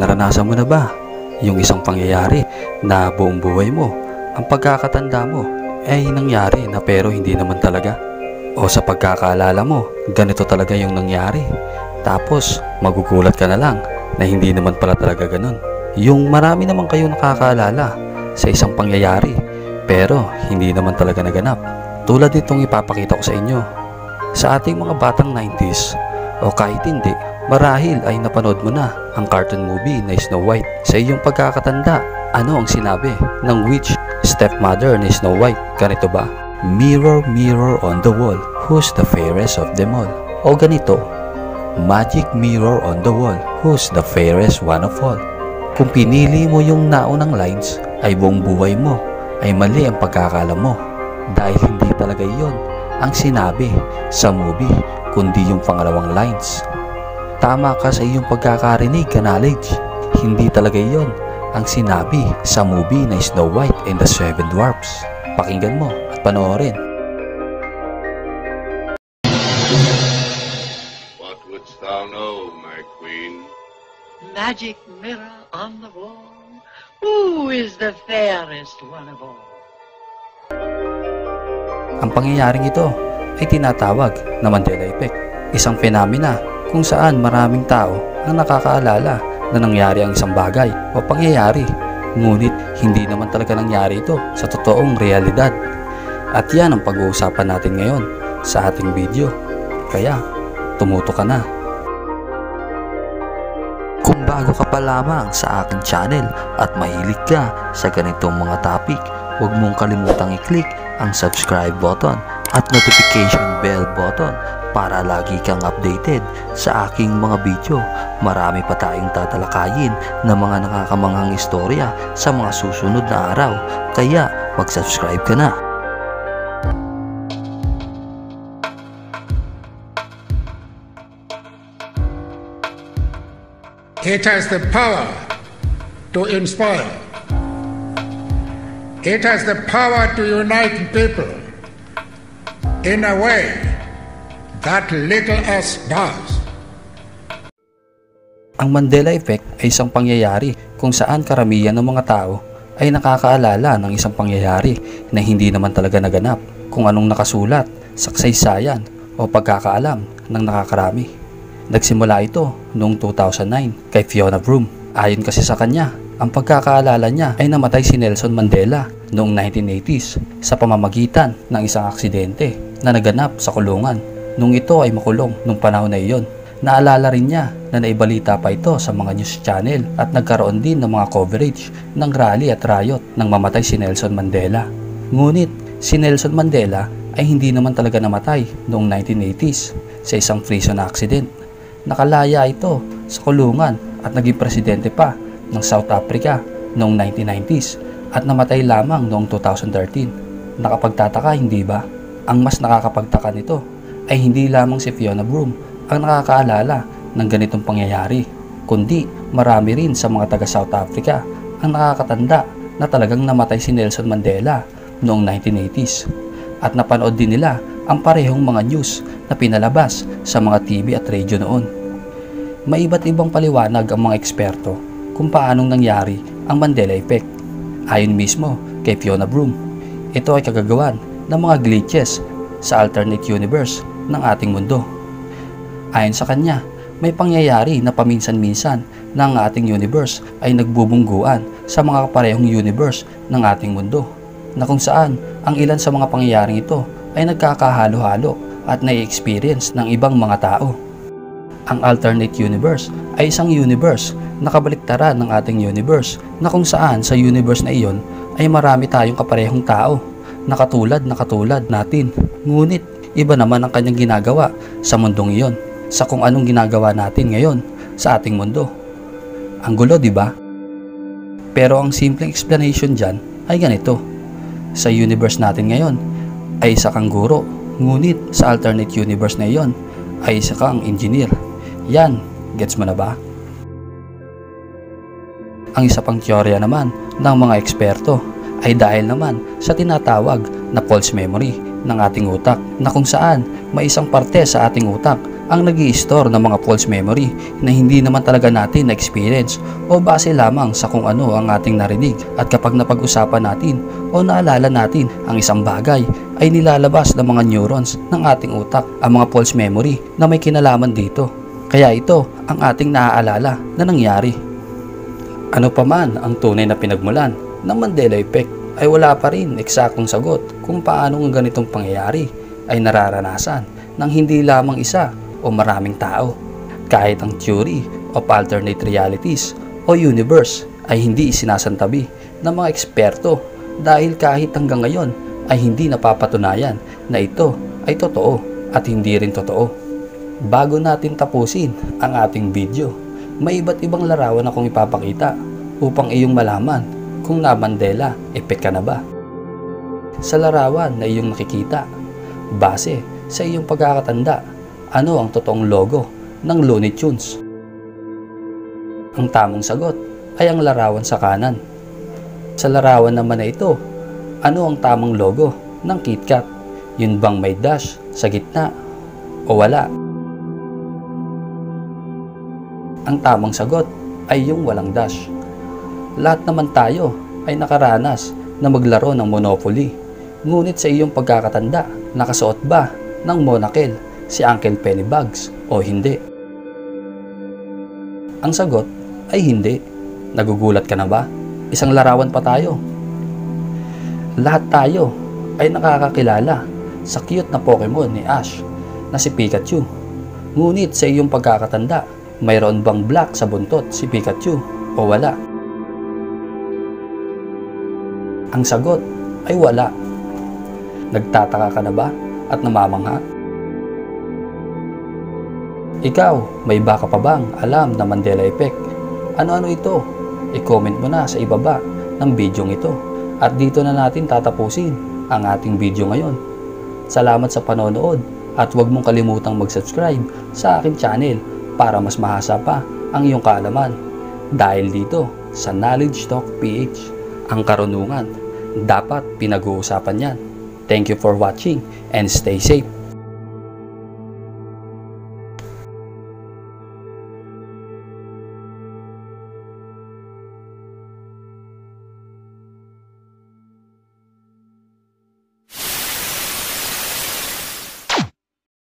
Naranasan mo na ba yung isang pangyayari na buong buhay mo, ang pagkakatanda mo ay nangyari na pero hindi naman talaga? O sa pagkakaalala mo, ganito talaga yung nangyari, tapos magugulat ka na lang na hindi naman pala talaga ganun? Yung marami naman kayo nakakaalala sa isang pangyayari pero hindi naman talaga naganap. Tulad nitong ipapakita ko sa inyo. Sa ating mga batang 90s o kahit hindi, marahil ay napanood mo na ang cartoon movie na Snow White. Sa iyong pagkakatanda, ano ang sinabi ng witch stepmother ni Snow White? Ganito ba? Mirror, mirror on the wall, who's the fairest of them all? O ganito, magic mirror on the wall, who's the fairest one of all? Kung pinili mo yung naunang lines, ay buong buhay mo ay mali ang pagkakaalam mo, dahil hindi talaga iyon ang sinabi sa movie, kundi yung pangalawang lines. Tama ka sa iyong pagkakarinig, knowledge. Hindi talaga iyon ang sinabi sa movie na Snow White and the Seven Dwarfs. Pakinggan mo at panoorin. What wouldst thou know, my queen? Magic mirror on the wall, who is the fairest one of all? Ang pangyayaring ito ay tinatawag na Mandela Effect, isang phenomena kung saan maraming tao ang nakakaalala na nangyari ang isang bagay o pangyayari, ngunit hindi naman talaga nangyari ito sa totoong realidad. At yan ang pag-uusapan natin ngayon sa ating video, kaya tumuto ka na. Kung bago ka pa lamang sa aking channel at mahilig ka sa ganitong mga topic, huwag mong kalimutang i-click ang subscribe button at notification bell button para lagi kang updated sa aking mga video. Marami pa tayong tatalakayin na mga nakakamanghang istorya sa mga susunod na araw, kaya mag-subscribe ka na. It has the power to inspire. It has the power to unite people in a way that little else does. Ang Mandela Effect ay isang pangyayari kung saan karamihan ng mga tao ay nakakaalala ng isang pangyayari na hindi naman talaga naganap, kung anong nakasulat sa kasaysayan o pagkakaalam ng nakakarami. Nagsimula ito noong 2009 kay Fiona Broome. Ayon kasi sa kanya, ang pagkakaalala niya ay namatay si Nelson Mandela noong 1980s sa pamamagitan ng isang aksidente na naganap sa kulungan. Nung ito ay makulong nung panahon na iyon, naalala rin niya na naibalita pa ito sa mga news channel at nagkaroon din ng mga coverage ng rally at riot nang mamatay si Nelson Mandela. Ngunit si Nelson Mandela ay hindi naman talaga namatay noong 1980s sa isang prison accident. Nakalaya ito sa kulungan at naging presidente pa ng South Africa noong 1990s at namatay lamang noong 2013. Nakapagtataka, hindi ba? Ang mas nakakapagtaka nito ay hindi lamang si Fiona Broome ang nakakaalala ng ganitong pangyayari, kundi marami rin sa mga taga South Africa ang nakakatanda na talagang namatay si Nelson Mandela noong 1980s at napanood din nila ang parehong mga news na pinalabas sa mga TV at radio noon. May iba't ibang paliwanag ang mga eksperto kung paanong nangyari ang Mandela Effect. Ayon mismo kay Fiona Broome, ito ay kagagawan ng mga glitches sa alternate universe ng ating mundo. Ayon sa kanya, may pangyayari na paminsan-minsan na ang ating universe ay nagbubungguan sa mga kaparehong universe ng ating mundo, na kung saan ang ilan sa mga pangyayaring ito ay nagkakahalo-halo at nai-experience ng ibang mga tao. Ang alternate universe ay isang universe na kabaliktaran ng ating universe, na kung saan sa universe na iyon ay marami tayong kaparehong tao na katulad natin. Ngunit iba naman ang kanyang ginagawa sa mundong iyon sa kung anong ginagawa natin ngayon sa ating mundo. Ang gulo, di ba? Pero ang simpleng explanation dyan ay ganito. Sa universe natin ngayon ay isa kang guro, ngunit sa alternate universe na iyon ay isa kang engineer. Yan, gets mo na ba? Ang isa pang teorya naman ng mga eksperto ay dahil naman sa tinatawag na false memory ng ating utak, na kung saan may isang parte sa ating utak ang nag-i-store ng mga false memory na hindi naman talaga natin na-experience o base lamang sa kung ano ang ating narinig, at kapag napag-usapan natin o naalala natin ang isang bagay ay nilalabas ng mga neurons ng ating utak ang mga false memory na may kinalaman dito. Kaya ito ang ating naaalala na nangyari. Ano pa man ang tunay na pinagmulan ng Mandela Effect ay wala pa rin eksaktong sagot kung paano ang ganitong pangyayari ay nararanasan ng hindi lamang isa o maraming tao. Kahit ang theory of alternate realities o universe ay hindi isinasantabi ng mga eksperto dahil kahit hanggang ngayon ay hindi napapatunayan na ito ay totoo at hindi rin totoo. Bago natin tapusin ang ating video, may iba't ibang larawan akong ipapakita upang iyong malaman kung na-Mandela Effect ka na ba. Sa larawan na iyong nakikita, base sa iyong pagkakatanda, ano ang totoong logo ng Looney Tunes? Ang tamang sagot ay ang larawan sa kanan. Sa larawan naman na ito, ano ang tamang logo ng KitKat? Yun bang may dash sa gitna o wala? Ang tamang sagot ay yung walang dash. Lahat naman tayo ay nakaranas na maglaro ng Monopoly. Ngunit sa iyong pagkakatanda, nakasuot ba ng monocle si Uncle Pennybags o hindi? Ang sagot ay hindi. Nagugulat ka na ba? Isang larawan pa tayo. Lahat tayo ay nakakakilala sa cute na Pokemon ni Ash na si Pikachu. Ngunit sa iyong pagkakatanda, mayroon bang black sa buntot si Pikachu o wala? Ang sagot ay wala. Nagtataka ka na ba at namamangha? Ikaw, may baka pa bang alam na Mandela Effect? Ano-ano ito? I-comment mo na sa ibaba ng video ito. At dito na natin tatapusin ang ating video ngayon. Salamat sa panonood at huwag mong kalimutang mag-subscribe sa aking channel para mas mahasa pa ang iyong kaalaman. Dahil dito sa Knowledge Talk PH, ang karunungan dapat pinag-uusapan yan. Thank you for watching and stay safe.